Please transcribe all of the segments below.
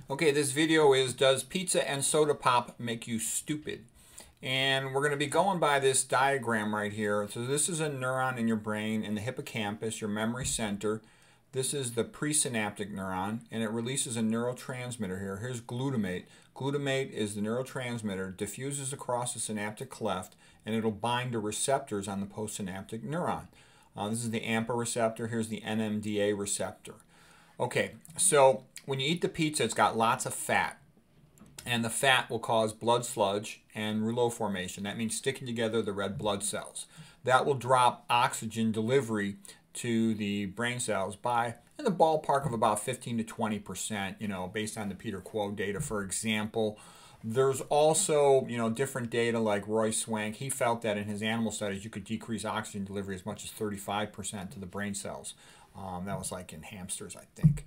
Okay, this video is Does Pizza and Soda Pop Make You Stupid? And we're going to be going by this diagram right here. So this is a neuron in your brain in the hippocampus, your memory center. This is the presynaptic neuron, and it releases a neurotransmitter here. Here's glutamate. Glutamate is the neurotransmitter, diffuses across the synaptic cleft, and it'll bind to receptors on the postsynaptic neuron. This is the AMPA receptor. Here's the NMDA receptor. Okay, so when you eat the pizza, it's got lots of fat. And the fat will cause blood sludge and rouleau formation. That means sticking together the red blood cells. That will drop oxygen delivery to the brain cells by in the ballpark of about 15 to 20%, based on the Peter Quo data, for example. There's also, different data like Roy Swank. He felt that in his animal studies, you could decrease oxygen delivery as much as 35% to the brain cells. That was like in hamsters, I think.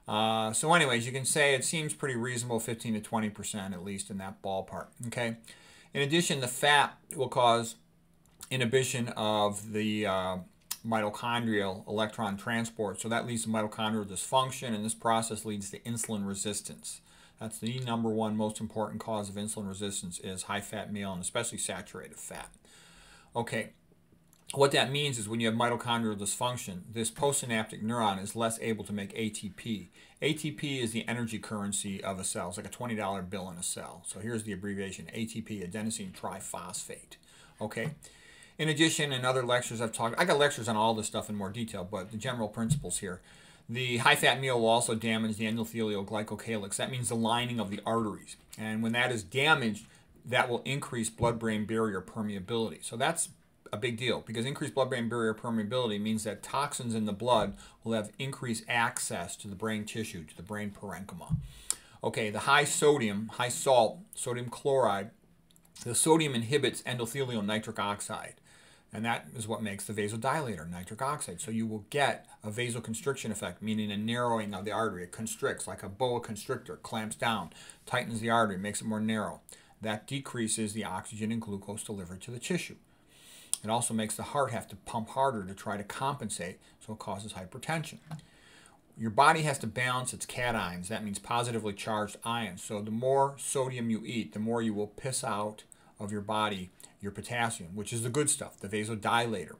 So anyways, you can say it seems pretty reasonable, 15 to 20% at least in that ballpark. Okay. In addition, the fat will cause inhibition of the mitochondrial electron transport. So that leads to mitochondrial dysfunction, and this process leads to insulin resistance. That's the number one most important cause of insulin resistance is high-fat meal, and especially saturated fat. Okay. What that means is when you have mitochondrial dysfunction, this postsynaptic neuron is less able to make ATP. ATP is the energy currency of a cell. It's like a $20 bill in a cell. So here's the abbreviation, ATP, adenosine triphosphate. Okay. In addition, in other lectures I got lectures on all this stuff in more detail, but the general principles here. The high-fat meal will also damage the endothelial glycocalyx. That means the lining of the arteries. And when that is damaged, that will increase blood-brain barrier permeability. So that's a big deal, because increased blood-brain barrier permeability means that toxins in the blood will have increased access to the brain tissue, to the brain parenchyma. Okay, the high sodium, high salt, sodium chloride, the sodium inhibits endothelial nitric oxide, and that is what makes the vasodilator, nitric oxide. So you will get a vasoconstriction effect, meaning a narrowing of the artery. It constricts like a boa constrictor, clamps down, tightens the artery, makes it more narrow. That decreases the oxygen and glucose delivered to the tissue. It also makes the heart have to pump harder to try to compensate, so it causes hypertension. Your body has to balance its cations. That means positively charged ions. So the more sodium you eat, the more you will piss out of your body your potassium, which is the good stuff, the vasodilator.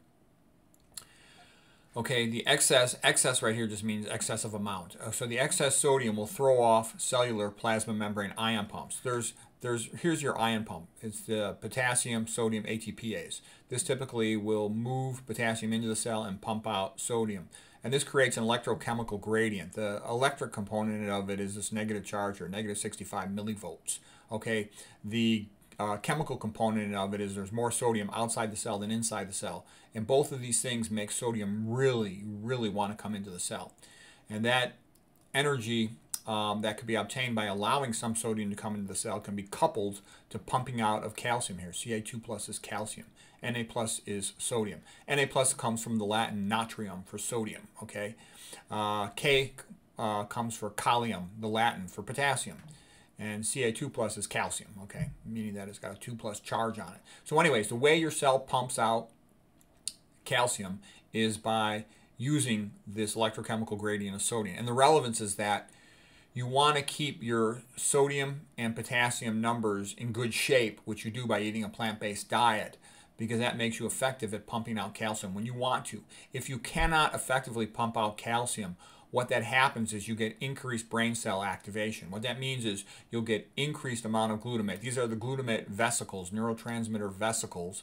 Okay, the excess right here just means excessive amount. So the excess sodium will throw off cellular plasma membrane ion pumps. Here's your ion pump. It's the potassium, sodium, ATPase. This typically will move potassium into the cell and pump out sodium. And this creates an electrochemical gradient. The electric component of it is this negative charge, or negative 65 millivolts. Okay, the chemical component of it is there's more sodium outside the cell than inside the cell. And both of these things make sodium really, really want to come into the cell. And that energy that could be obtained by allowing some sodium to come into the cell can be coupled to pumping out of calcium here. Ca2 plus is calcium. Na plus is sodium. Na plus comes from the Latin natrium for sodium. Okay, K comes for kalium, the Latin for potassium. And Ca2 plus is calcium, okay, meaning that it's got a 2 plus charge on it. So anyways, the way your cell pumps out calcium is by using this electrochemical gradient of sodium. And the relevance is that you want to keep your sodium and potassium numbers in good shape, which you do by eating a plant-based diet, because that makes you effective at pumping out calcium when you want to. If you cannot effectively pump out calcium, what that happens is you get increased brain cell activation. What that means is you'll get increased amount of glutamate. These are the glutamate vesicles, neurotransmitter vesicles,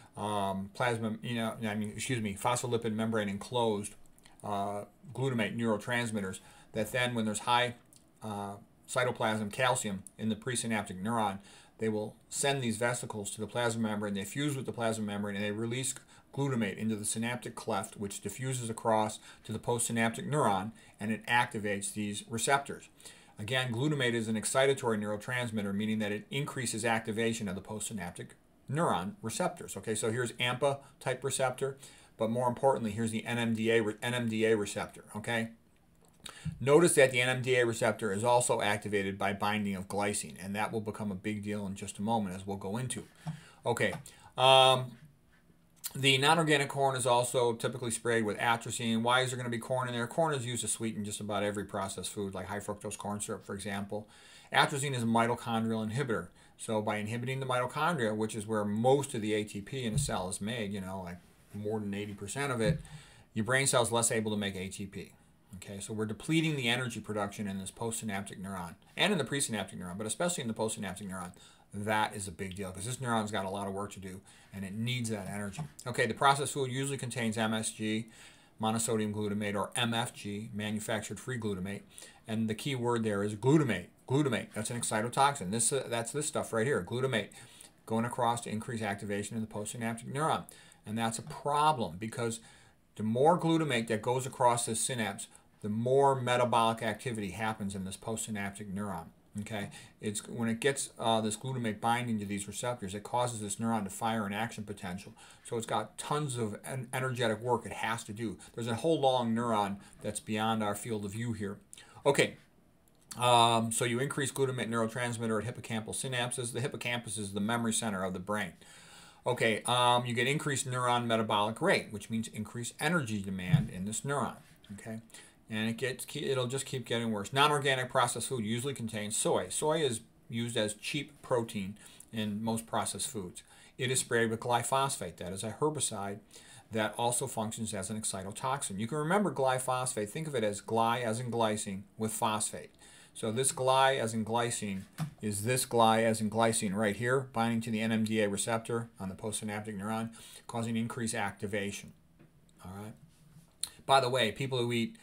phospholipid membrane enclosed glutamate neurotransmitters that then, when there's high cytoplasm calcium in the presynaptic neuron, they will send these vesicles to the plasma membrane. They fuse with the plasma membrane, and they release glutamate into the synaptic cleft, which diffuses across to the postsynaptic neuron, and it activates these receptors. Again, glutamate is an excitatory neurotransmitter, meaning that it increases activation of the postsynaptic neuron receptors. Okay, so here's AMPA type receptor, but more importantly, here's the NMDA receptor. Okay, notice that the NMDA receptor is also activated by binding of glycine, and that will become a big deal in just a moment, as we'll go into. Okay. The non-organic corn is also typically sprayed with atrazine. Why is there going to be corn in there? Corn is used to sweeten just about every processed food, like high fructose corn syrup, for example. Atrazine is a mitochondrial inhibitor. So by inhibiting the mitochondria, which is where most of the ATP in a cell is made, you know, like more than 80% of it, your brain cell is less able to make ATP. Okay, so we're depleting the energy production in this postsynaptic neuron and in the presynaptic neuron, but especially in the postsynaptic neuron. That is a big deal because this neuron's got a lot of work to do and it needs that energy. Okay, the processed food usually contains MSG, monosodium glutamate, or MFG, manufactured free glutamate, and the key word there is glutamate. Glutamate, that's an excitotoxin. That's this stuff right here, glutamate, going across to increase activation in the postsynaptic neuron. And that's a problem because the more glutamate that goes across this synapse, the more metabolic activity happens in this postsynaptic neuron. Okay, it's when it gets this glutamate binding to these receptors, it causes this neuron to fire an action potential. So it's got tons of energetic work it has to do. There's a whole long neuron that's beyond our field of view here. Okay, so you increase glutamate neurotransmitter at hippocampal synapses. The hippocampus is the memory center of the brain. Okay, you get increased neuron metabolic rate, which means increased energy demand in this neuron. Okay. And it'll just keep getting worse. Non-organic processed food usually contains soy. Soy is used as cheap protein in most processed foods. It is sprayed with glyphosate. That is a herbicide that also functions as an excitotoxin. You can remember glyphosate. Think of it as gly as in glycine with phosphate. So this gly as in glycine is this gly as in glycine right here, binding to the NMDA receptor on the postsynaptic neuron, causing increased activation. All right. By the way, people who eat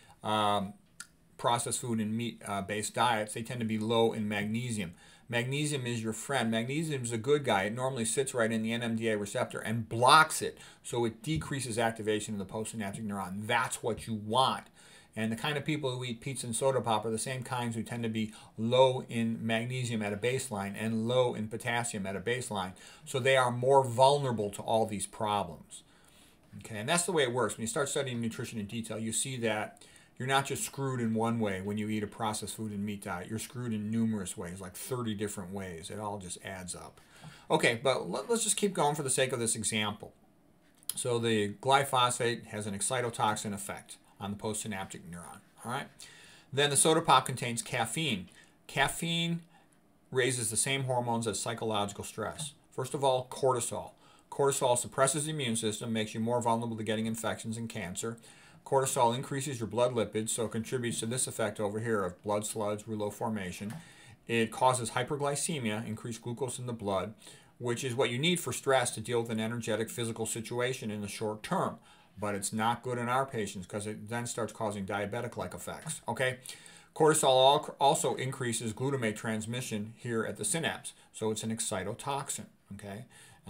processed food and meat-based diets, they tend to be low in magnesium. Magnesium is your friend. Magnesium is a good guy. It normally sits right in the NMDA receptor and blocks it, so it decreases activation of the postsynaptic neuron. That's what you want. And the kind of people who eat pizza and soda pop are the same kinds who tend to be low in magnesium at a baseline and low in potassium at a baseline. So they are more vulnerable to all these problems. Okay, and that's the way it works. When you start studying nutrition in detail, you see that you're not just screwed in one way when you eat a processed food and meat diet. You're screwed in numerous ways, like 30 different ways. It all just adds up. Okay, but let's just keep going for the sake of this example. So the glyphosate has an excitotoxin effect on the postsynaptic neuron. All right. Then the soda pop contains caffeine. Caffeine raises the same hormones as psychological stress. First of all, cortisol. Cortisol suppresses the immune system, makes you more vulnerable to getting infections and cancer. Cortisol increases your blood lipids, so it contributes to this effect over here of blood sludge, rouleau formation. It causes hyperglycemia, increased glucose in the blood, which is what you need for stress to deal with an energetic physical situation in the short term. But it's not good in our patients because it then starts causing diabetic-like effects. Okay? Cortisol also increases glutamate transmission here at the synapse, so it's an excitotoxin. Okay?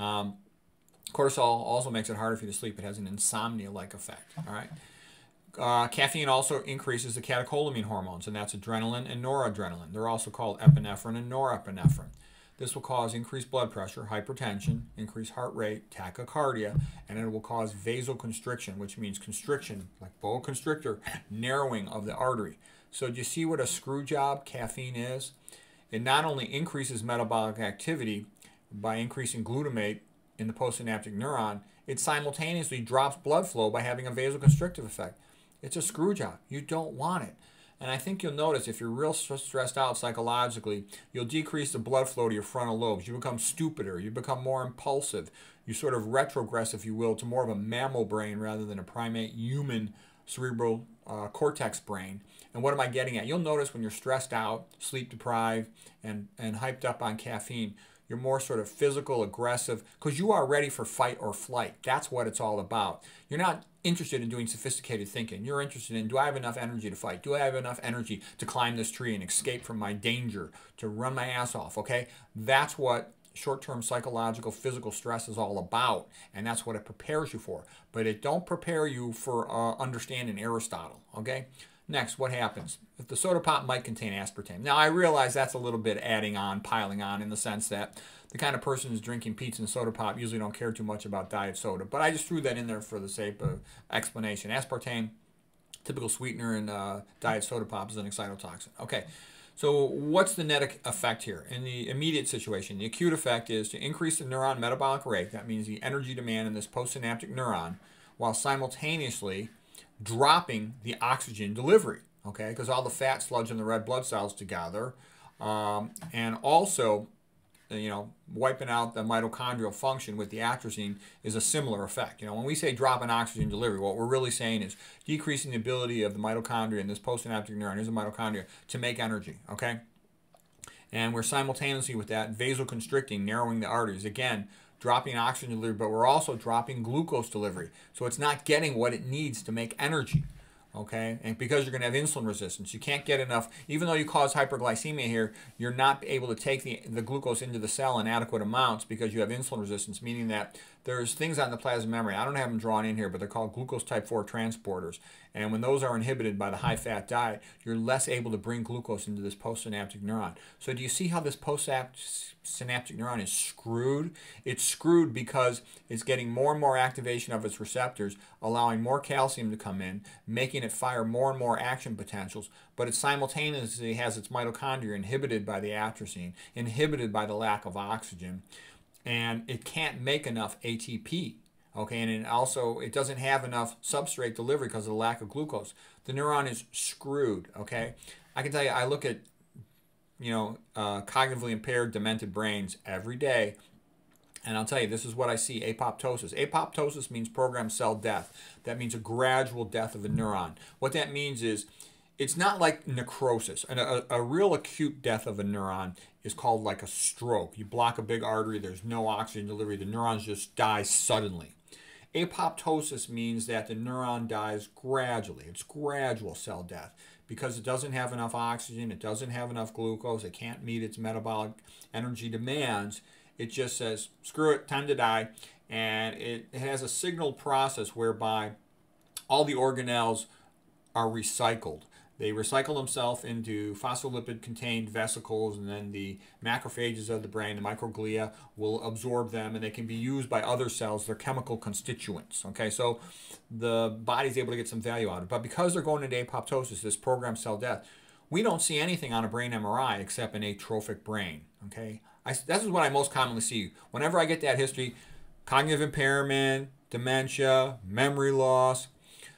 Cortisol also makes it harder for you to sleep. It has an insomnia-like effect. All right? Caffeine also increases the catecholamine hormones, and that's adrenaline and noradrenaline. They're also called epinephrine and norepinephrine. This will cause increased blood pressure, hypertension, increased heart rate, tachycardia, and it will cause vasoconstriction, which means constriction, like boa constrictor, narrowing of the artery. So do you see what a screw job caffeine is? It not only increases metabolic activity by increasing glutamate in the postsynaptic neuron, it simultaneously drops blood flow by having a vasoconstrictive effect. It's a screw job. You don't want it. And I think you'll notice if you're real stressed out psychologically, you'll decrease the blood flow to your frontal lobes. You become stupider. You become more impulsive. You sort of retrogress, if you will, to more of a mammal brain rather than a primate human cerebral cortex brain. And what am I getting at? You'll notice when you're stressed out, sleep deprived, and hyped up on caffeine, you're more sort of physical, aggressive, because you are ready for fight or flight. That's what it's all about. You're not interested in doing sophisticated thinking. You're interested in, do I have enough energy to fight? Do I have enough energy to climb this tree and escape from my danger, to run my ass off, okay? That's what short-term psychological, physical stress is all about, and that's what it prepares you for. But it don't prepare you for understanding Aristotle, okay? Next, what happens? If the soda pop might contain aspartame. Now, I realize that's a little bit adding on, piling on, in the sense that the kind of person who's drinking pizza and soda pop usually don't care too much about diet soda. But I just threw that in there for the sake of explanation. Aspartame, typical sweetener in diet soda pop, is an excitotoxin. Okay, So what's the net effect here? In the immediate situation, the acute effect is to increase the neuron metabolic rate. That means the energy demand in this postsynaptic neuron, while simultaneously dropping the oxygen delivery, okay? Because all the fat sludge in the red blood cells together, and also, wiping out the mitochondrial function with the atrazine is a similar effect. When we say drop in oxygen delivery, what we're really saying is decreasing the ability of the mitochondria in this postsynaptic neuron, here's a mitochondria, to make energy, okay? And we're simultaneously with that vasoconstricting, narrowing the arteries. Again, dropping oxygen delivery, but we're also dropping glucose delivery. So it's not getting what it needs to make energy. Okay, and because you're going to have insulin resistance, you can't get enough. Even though you cause hyperglycemia here, you're not able to take the glucose into the cell in adequate amounts because you have insulin resistance, meaning that there's things on the plasma membrane. I don't have them drawn in here, but they're called glucose type 4 transporters. And when those are inhibited by the high-fat diet, you're less able to bring glucose into this postsynaptic neuron. So do you see how this postsynaptic neuron is screwed? It's screwed because it's getting more and more activation of its receptors, allowing more calcium to come in, making it fire more and more action potentials, but it simultaneously has its mitochondria inhibited by the atrazine, inhibited by the lack of oxygen, and it can't make enough ATP. Okay, and it doesn't have enough substrate delivery because of the lack of glucose. The neuron is screwed, okay? I can tell you, I look at, cognitively impaired, demented brains every day, and I'll tell you, this is what I see, apoptosis. Apoptosis means programmed cell death. That means a gradual death of a neuron. What that means is, it's not like necrosis. A real acute death of a neuron is called like a stroke. You block a big artery, there's no oxygen delivery, the neurons just die suddenly. Apoptosis means that the neuron dies gradually. It's gradual cell death because it doesn't have enough oxygen, it doesn't have enough glucose, it can't meet its metabolic energy demands. It just says, screw it, time to die. And it has a signal process whereby all the organelles are recycled. They recycle themselves into phospholipid-contained vesicles, and then the macrophages of the brain, the microglia, will absorb them, and they can be used by other cells. They're chemical constituents. Okay, so the body's able to get some value out of it. But because they're going into apoptosis, this programmed cell death, we don't see anything on a brain MRI except an atrophic brain. Okay, this is what I most commonly see. Whenever I get that history, cognitive impairment, dementia, memory loss,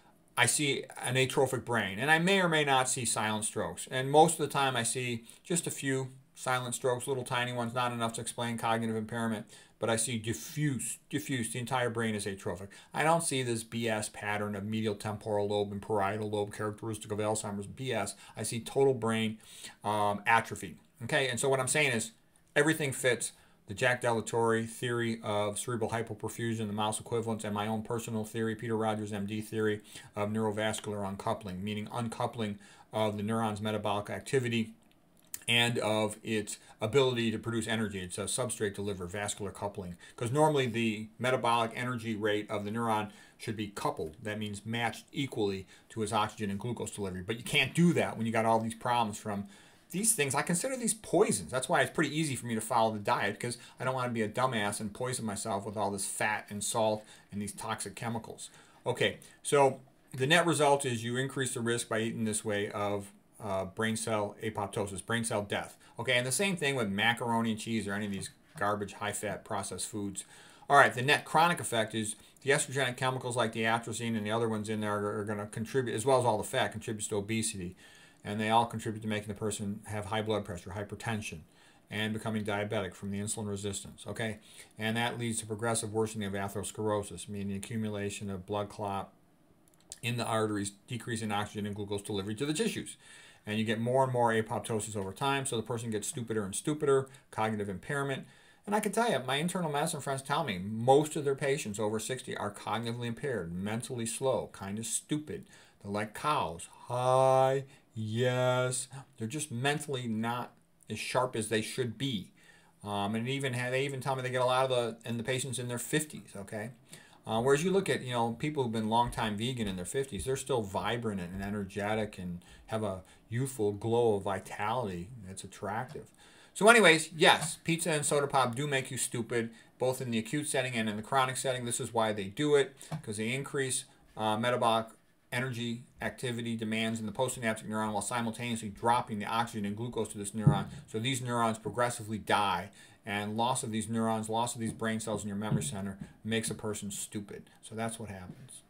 I see an atrophic brain, and I may or may not see silent strokes. And most of the time I see just a few silent strokes, little tiny ones, not enough to explain cognitive impairment, but I see diffuse, the entire brain is atrophic. I don't see this BS pattern of medial temporal lobe and parietal lobe characteristic of Alzheimer's BS. I see total brain atrophy. Okay, and so what I'm saying is everything fits the Jack Delatorre theory of cerebral hypoperfusion, the mouse equivalents, and my own personal theory, Peter Rogers, MD theory of neurovascular uncoupling, meaning uncoupling of the neuron's metabolic activity and of its ability to produce energy. It's a substrate deliver, vascular coupling. Because normally the metabolic energy rate of the neuron should be coupled. That means matched equally to its oxygen and glucose delivery. But you can't do that when you got all these problems from these things. I consider these poisons. That's why it's pretty easy for me to follow the diet, because I don't want to be a dumbass and poison myself with all this fat and salt and these toxic chemicals. Okay, so the net result is you increase the risk by eating this way of brain cell apoptosis, brain cell death. Okay, and the same thing with macaroni and cheese or any of these garbage, high-fat processed foods. All right, the net chronic effect is the estrogenic chemicals like the atrazine and the other ones in there are going to contribute, as well as all the fat, contributes to obesity. And they all contribute to making the person have high blood pressure, hypertension, and becoming diabetic from the insulin resistance, okay? And that leads to progressive worsening of atherosclerosis, meaning the accumulation of blood clot in the arteries, decreasing oxygen and glucose delivery to the tissues. And you get more and more apoptosis over time, so the person gets stupider and stupider, cognitive impairment. And I can tell you, my internal medicine friends tell me most of their patients over 60 are cognitively impaired, mentally slow, kind of stupid. They're like cows, high, yes, they're just mentally not as sharp as they should be. And they even tell me they get a lot of the patients in their 50s, okay? Whereas you look at, people who've been long-time vegan in their 50s, they're still vibrant and energetic and have a youthful glow of vitality that's attractive. So anyways, yes, pizza and soda pop do make you stupid, both in the acute setting and in the chronic setting. This is why they do it, because they increase metabolic energy activity demands in the postsynaptic neuron while simultaneously dropping the oxygen and glucose to this neuron. So these neurons progressively die, and loss of these neurons, loss of these brain cells in your memory center makes a person stupid. So that's what happens.